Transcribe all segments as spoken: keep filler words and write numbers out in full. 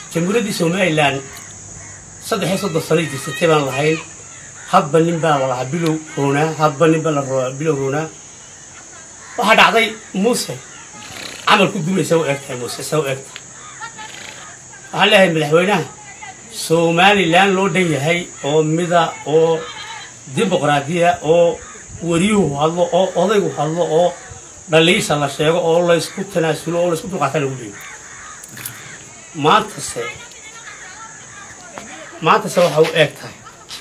jamhuuriyadda Soomaaliland saddex iyo soddon sano jirtay baan lahayn hadba nin baa walaha bilow roona hadba nin baa la roo bilow roona waxa dhacday Muuse amal ku dumaysa oo eegtay Muuse soo eegtay waxa leeyahay madaxweynaha Soomaaliland loo dhan yahay oo mida oo dimuqraadiya oo wariyuhu hadlo oo odaygu hadlo oo dhaliisa la sheego oo la isku tanaasulo oo la isku dulqaataan ugu leeyahay maanta se maanta se waxa uu eegtay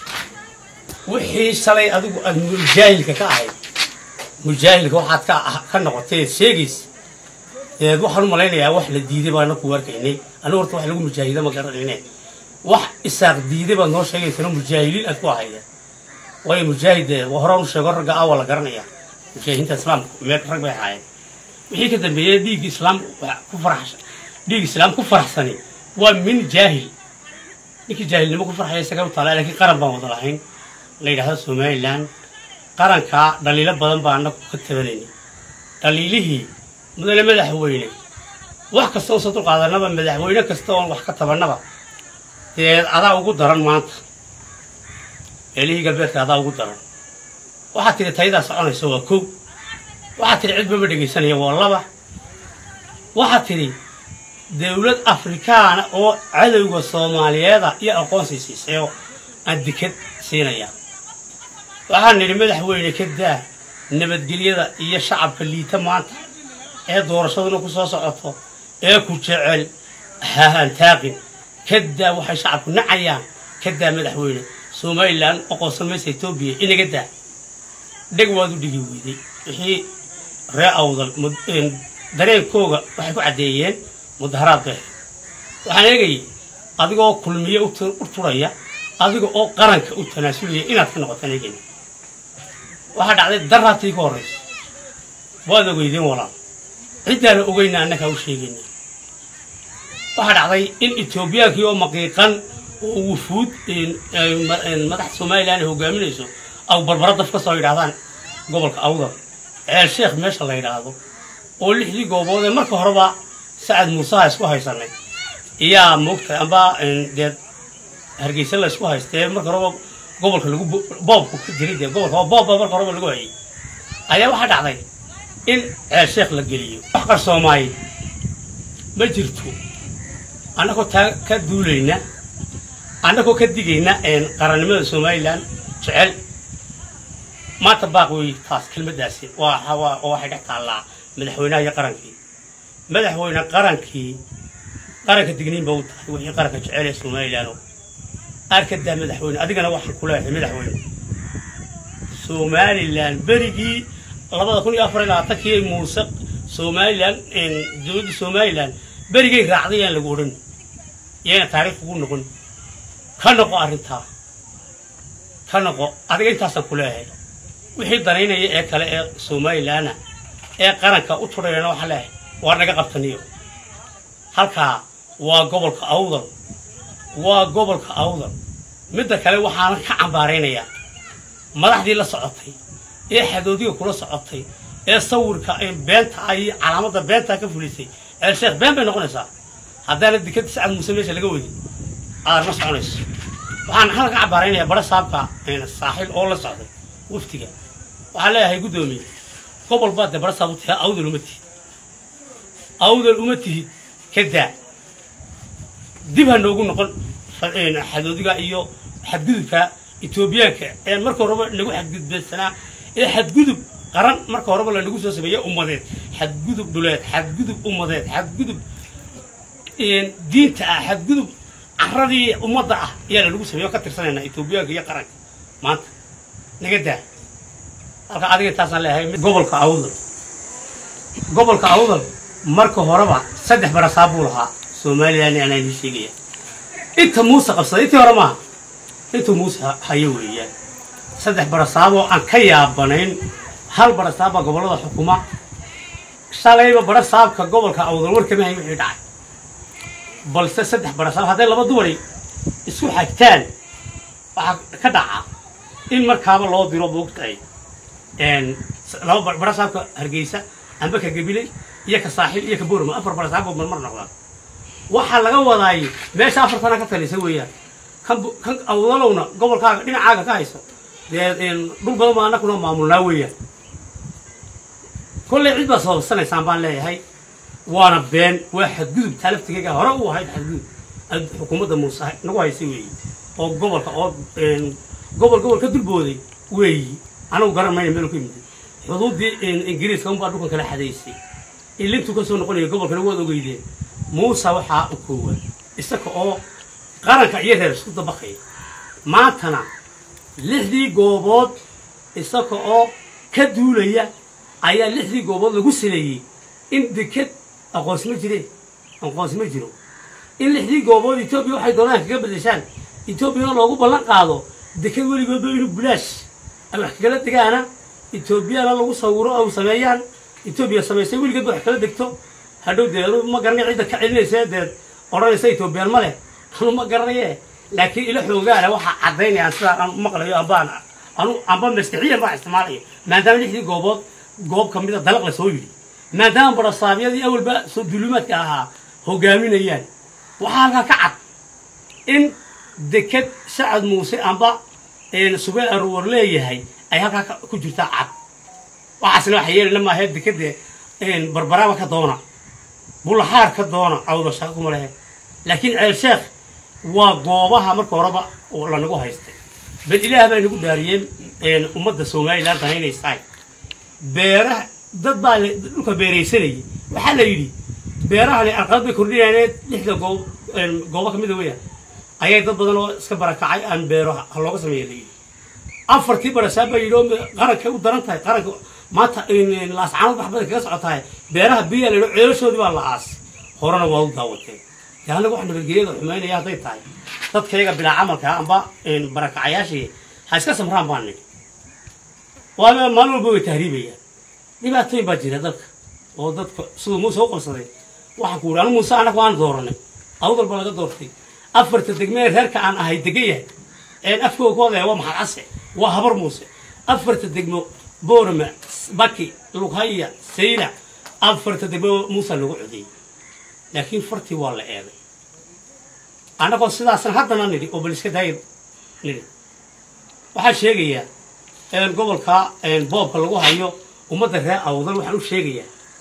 wixii shalay adigu aad mujaahilka ka ahayd mujaahilka waxaad ka ka noqotay sheegis ee waxaan u malaynayaa wax la diiday baan ku warkaynay anigu horta wax lagu mujaahida ma garanayne wax isaaq diiday baan noo sheegaysan mujaahiliin aad ku ahayd way mujaahid waa horaan u sheego raga awal garanaya mujaahidinta islaamka meel rag bay ahaayeen wixii ka dambeeyay diig islaam ku faraxsan diig islaam ku faraxsani waa min jaahil ninki jaahilnimo ku farxay isaga u talaa laakiin qaran baan wada lahayn la yiraahdo Soomaaliland qaranka dhaliilo badan baan ka tabanayay dhaliilihii mudane madaxweyne wax kasta oo soo qaadanaba madaxweyne kasta oo wax ka tabanaba ee adaa ugu daran maanta eliga galbeedka adaa ugu daran waxa tiri tayada soconayso waa koob waxa tiri cid baba dhageysanaya waa laba waxa tiri dawlad Afrikaan oo cadawga Soomaaliyeed iyo aqoonsi siisay aan dikad siinaya waxaan niri madaxweyne ka daa nabadgelyada iyo shacabka liita maanta ee doorashaduna ku soo socoto ee ku jecel haan taaqin kada waxay shacabku nacayaan kada madaxweyne Soomaaliland aqoonsan meesha Itoobiya inaga daa dhig waad u dhigi weeday wixii raawdal dareenkooga waxay ku cadeeyeen mudaharaad bay waxaan eegay adigoo kulmiye u turaya adiga oo qaranka u tanaasulaya inaad ka noqotaan eegay waxa dhacday daraatii ka horeysa waad ogeydeen walaal cidana ogeyna annaka u sheegayna waxa dhacday in Itoobiyaankii oo maqiiqan oo wufuud in madax Soomaaliland hogaaminayso aw barbarada ka soo yiraahdaan gobolka Awdal ee Sheekh meesha la yiraahdo oo lixdii goobood ee marka horeba Saad Muuse isku haysanay iya moogta amba deed Hargeysa la isku haystay marka horeba gobolka lagu boobku ka jiray gobolka boob marka horeba lagu hayay ayaa waxa dhacday in Sheekh la geliyo wax qar Soomaali ma jirto anako ka duulayna anako ka digayna in qarannimada Soomaaliland jecel ما تباقي تاس كلمة داسي وحوا واحد على مدحونا يا قرنكي مدحونا قرنكي قرنك تجنين بوت وهي قرنك جعل Soomaaliland أركض ده مدحونا أديك أنا واحد كله مدحونا Soomaaliland بريجي الله تكون يافرنا أعطاكي موسق Soomaaliland إن جود Soomaaliland بريجي راعيان لقولن يعني تعرف يقول نقول كانوا قارنتها كانوا أديك أنت أصلا كله wixii dareynaya ee kale ee Soomaaliland ee qaranka u tureeyana waxa leh waa naga qabtaniyo halka waa gobolka Awdal waa gobolka Awdal mid kale waxaan ka cambaareynayaa madaxdii la socotay ee xadoodiga kula socotay ee sawirka ee beenta ay calaamada beenta ka fulisay ee Sheekh been bay noqonaysaa haddana dikad Saad Muuse meesha laga wadi aar ma soconayso waxaan halka ka cambaareynayaa bara saabka ee saaxil oo la socday waftiga وعلى هاي قدومي قبل بعد برصة بتها أودل أمتي أودل أمتي كذا دبها نقول نقول فإن حدودك إيو حدود فا إثيوبيا ك يعني مركو ربع نقول حدود بالسنة إيه حدود قرن مركو ربع نقول سوسبيا أمضات حدود دولات حدود أمضات حدود إن دين تا حدود عرضي أمضة يعني نقول سوسبيا كتر سنة إثيوبيا كي قرن ما نقدر halka adiga taasan leeyahay gobolka Awdal gobolka Awdal marka horeba saddex barasaab uu lahaa Soomaaliland aanay sheegaya inta Muuse qabsaday intii hore ma inta Muuse hayo weeyaan saddex barasaab oo aan ka yaabanayn hal barasaab gobolada xukuma shalayba barasaabka gobolka Awdal warkama hay wixii dhacay balse saddex barasaab haday laba duwari isku xigtaan waxa ka dhaca in markaaba loo diro boogtay إن لو برسالك هرجيسة أنا بك قبيلي ياك صاحب ياك بورما أفر برسالك من مرة نقول waxa laga wadaay meesha afartana ka talisay weeyaan kan kan awdalowna gobolkaaga dhinacaaga ka hayso een dhul badan ma anakuna maamulnaa weeyaan kulli cid baa soo sanaysaan baan leeyahay waana been waxa gudub talaftiga hore u ahayd xadgudub xukuumadda Muuse nagu haysay weeyii oo gobolka oo een gobol gobol ka dulbooday weeyii anagu garanayna meel ku yimid xuduudii ingiriiska un baa dhulka kala xadeysay ilintu ka soo noqonay gobolka lagu wada ogeeyay Muuse waxa uu koowan isaga oo qaranka iyo reer isku dabaqay maantana lixdii goobood isaga oo ka duulaya ayaa lixdii goobood lagu sileeyay in deked aqoonsimo jireen aqoonsimo jiro in lixdii goobood Itoobiya waxay doonaan kaga bedeshaan Itoobiya loogu ballan qaado deked weligood inuu bulaash ay wax kala degaana Itoobiya lagu sawiro oo sameeyaan Itoobiya sameysay weligood wax kala degto hadhow deedo ma garanay cid ka celinaysa deed oranaysa Itoobiya ma leh anu ma garanay laakiin ila xoogaana waxa cadeynayaan sida aan maqlayo abaan anu amba maskaxiyan baa isticmaalay maadaama lixdii goobood goob kamid ah dalaq la soo yiri maadaama barasaabiyadii awalba soo dulimaadka ahaa hogaaminayaan waxa halka ka cad in deked Sacad Muuse amba een suuqa arwar leeyahay ay halka ku jirta cad waxaasna waxa yeelna ma ahayd deked een barbaraaba ka doona bulahaar ka doona awdo shaqo ma leh laakiin ceel sheekh waa goobaha marka horeba oo la nagu haystay bal ilaahay baa nagu daariyeen een ummadda Soomaaliland tahaynaysaa beeraha dad baa dhulka beeraysanay waxa la yiri beeraha ay aqalba kordhiyeen lixda goob goobo kamid ah weeyaan ayay dad badan oo iska barakacay aan beeraha looga sameeyay afartii barasaab ay yidho qaranka u daran tahay qaranka maanta in laascaan wax badan kaga socotaay beeraha biyo la ceelashoodii baa la aas horena waa u daawatay yaana wax nabadgelyada xumeynaya haday tahay dadkayga bilaa camalka amba in barakacayaashii ha iska samraan baan nid waa maalmo buu tahriibaya dhibaatooyin baa jira dadka oo dadka sidoo Muuse u qabsaday waxa ku raal Muuse anagu aan dooranay awdal baa laga doortay afarta degmee reerka aan ahay degaya een afkooda waa maxal case waa habar Muuse afarta degmo Boorama Baki Lughaya Sayla afarta degmo Muuse lagu codiyay laakiin farti waa la eeday anagu sidaas haddana nidi oo baliska daayir nidi waxa sheegaya een gobolka een boobka lagu hayo ummadda reer awdal waxa uu sheegaya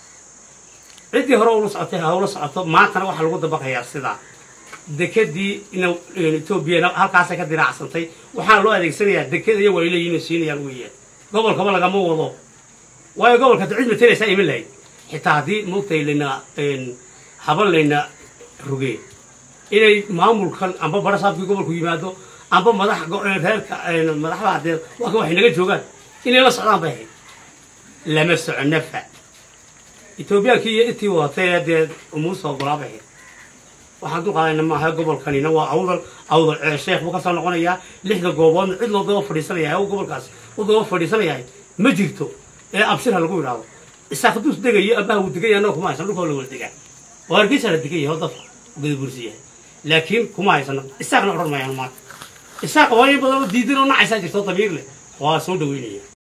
cidii hore uu socotay hawlo socoto maantana waxa lagu dabaqayaa sida dekadii inuu Itoobiya halkaas ka diracsantay waxa loo adeegsanayaa dekada iyo wayleeyeen siinayaan weeyaan gobolka ma laga wado way gobolka cid matelaysa iimilay xitaa hadii muqtaylina een habalina rugay inay maamulkan amba barasaabkii gobolku yimaado amba madax reerka madaxda hadee waxa wax naga joogan inay la socdaan bay lama soconafa Itoobiya kii intii waatay dad Muuse ogolaabay waxaan ku qaadayna ma aha gobolkanina waa awdal awdal sheekh buu ka soo noqonaya lixda goobood cid loo daba fadhiisanaya oo gobolkaas u daba fadhiisanaya ma jirto ee absirha lagu yiraahdo isaaqdus degayo abaa uu degayo kuma haysan dhulka loo degaa warkiisa la degayo hada gudub bursiye laakiin kuma haysan isaaqna oran ma yaan ma isaaq way badan diidan oo nacaysa jirto tabiir leh waa soo dhaweynaya